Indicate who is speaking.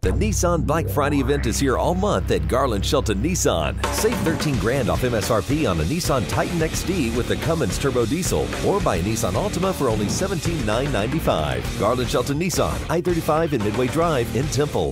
Speaker 1: The Nissan Black Friday event is here all month at Garlyn Shelton Nissan. Save $13,000 off MSRP on a Nissan Titan XD with the Cummins Turbo Diesel, or buy a Nissan Altima for only $17,995. Garlyn Shelton Nissan, I-35 and Midway Drive in Temple.